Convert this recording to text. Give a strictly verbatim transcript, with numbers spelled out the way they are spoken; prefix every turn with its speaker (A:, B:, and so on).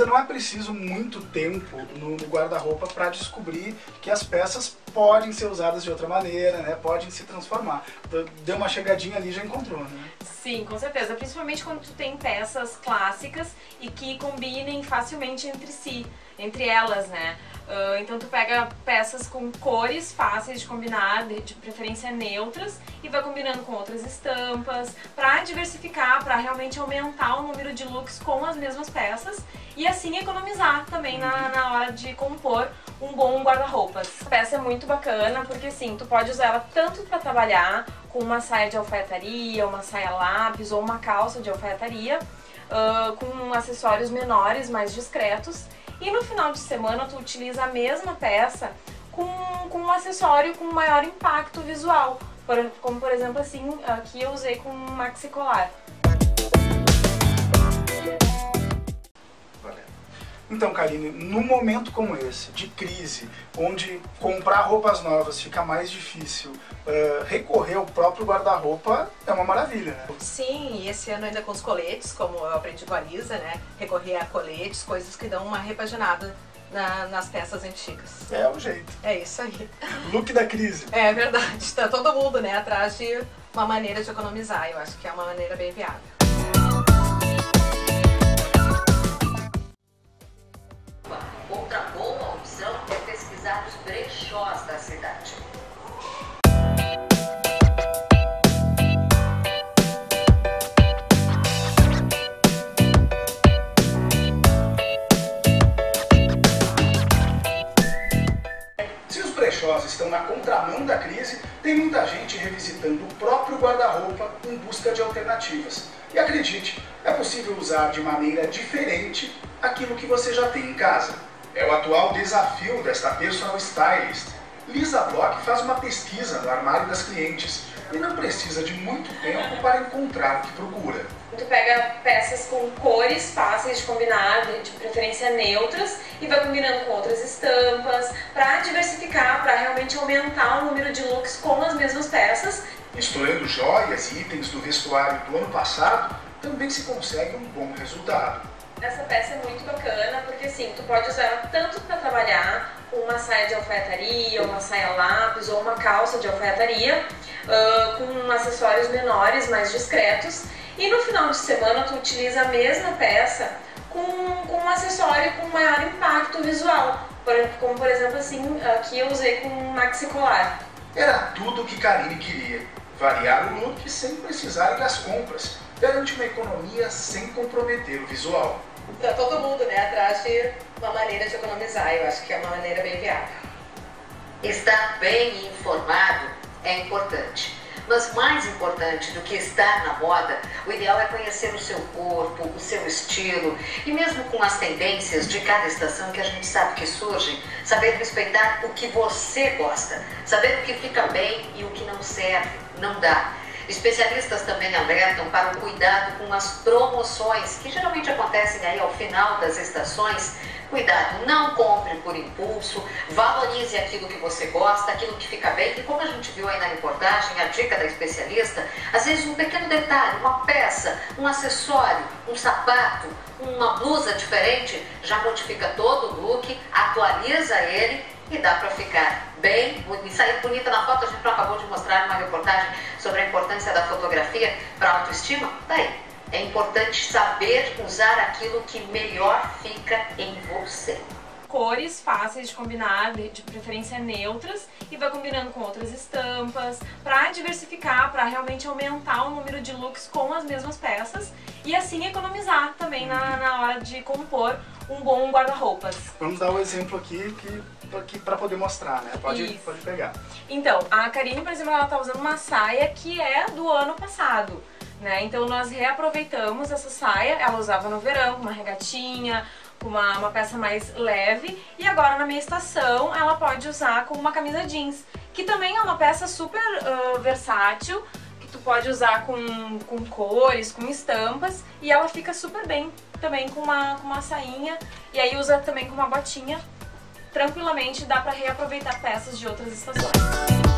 A: não é preciso muito tempo no guarda-roupa para descobrir que as peças podem ser usadas de outra maneira, né? Podem se transformar. Deu uma chegadinha ali e já encontrou, né?
B: Sim, com certeza. Principalmente quando tu tem peças clássicas e que combinem facilmente entre si, entre elas, né? Uh, então tu pega peças com cores fáceis de combinar, de, de preferência neutras, e vai combinando com outras estampas, para diversificar, para realmente aumentar o número de looks com as mesmas peças e assim economizar também na, na hora de compor um bom guarda-roupas. A peça é muito bacana porque assim, tu pode usar ela tanto para trabalhar com uma saia de alfaiataria, uma saia lápis ou uma calça de alfaiataria, uh, com acessórios menores, mais discretos. E no final de semana tu utiliza a mesma peça com, com um acessório com maior impacto visual, por, como por exemplo assim, aqui eu usei com um maxi colar.
A: Então, Karine, num momento como esse, de crise, onde comprar roupas novas fica mais difícil, uh, recorrer ao próprio guarda-roupa é uma maravilha, né?
C: Sim, e esse ano ainda com os coletes, como eu aprendi com a Lisa, né? Recorrer a coletes, coisas que dão uma repaginada na, nas peças antigas.
A: É o jeito.
C: É isso aí.
A: Look da crise.
C: É verdade, tá todo mundo, né, atrás de uma maneira de economizar. Eu acho que é uma maneira bem viável.
D: Outra boa opção é pesquisar os brechós da cidade.
A: Se os brechós estão na contramão da crise, tem muita gente revisitando o próprio guarda-roupa em busca de alternativas. E acredite, é possível usar de maneira diferente aquilo que você já tem em casa. É o atual desafio desta personal stylist. Lisa Bloch faz uma pesquisa no armário das clientes e não precisa de muito tempo para encontrar o que procura.
B: Tu pega peças com cores fáceis de combinar, de preferência neutras, e vai combinando com outras estampas, para diversificar, para realmente aumentar o número de looks com as mesmas peças.
A: Misturando joias e itens do vestuário do ano passado, também se consegue um bom resultado.
B: Essa peça é muito bacana porque assim, tu pode usar ela tanto para trabalhar com uma saia de alfaiataria, uma saia lápis ou uma calça de alfaiataria, uh, com acessórios menores, mais discretos, e no final de semana tu utiliza a mesma peça com, com um acessório com maior impacto visual, como por exemplo assim, aqui eu usei com um maxi colar.
A: Era tudo o que Karine queria, variar o look sem precisar ir às compras. Garante uma economia sem comprometer o visual.
C: Tá todo mundo, né, atrás de uma maneira de economizar. Eu acho que é uma maneira bem viável.
D: Estar bem informado é importante, mas mais importante do que estar na moda, o ideal é conhecer o seu corpo, o seu estilo e mesmo com as tendências de cada estação que a gente sabe que surgem, saber respeitar o que você gosta, saber o que fica bem e o que não serve, não dá. Especialistas também alertam para o cuidado com as promoções, que geralmente acontecem aí ao final das estações. Cuidado, não compre por impulso, valorize aquilo que você gosta, aquilo que fica bem. E como a gente viu aí na reportagem, a dica da especialista, às vezes um pequeno detalhe, uma peça, um acessório, um sapato, uma blusa diferente, já modifica todo o look, atualiza ele e dá para ficar bem e sair bonita na foto. A gente acabou de mostrar uma reportagem sobre a importância da fotografia para a autoestima. Daí, é importante saber usar aquilo que melhor fica em você.
B: Cores fáceis de combinar, de preferência neutras, e vai combinando com outras estampas, para diversificar, para realmente aumentar o número de looks com as mesmas peças e assim economizar também na, na hora de compor um bom guarda-roupas.
A: Vamos dar um exemplo aqui que para poder mostrar, né? Pode, pode pegar.
B: Então, a Karine, por exemplo, ela tá usando uma saia que é do ano passado, né? Então nós reaproveitamos essa saia, ela usava no verão, uma regatinha, uma, uma peça mais leve, e agora na minha estação ela pode usar com uma camisa jeans, que também é uma peça super uh, versátil, que tu pode usar com, com cores, com estampas, e ela fica super bem também com uma, com uma sainha, e aí usa também com uma botinha. Tranquilamente dá pra reaproveitar peças de outras estações.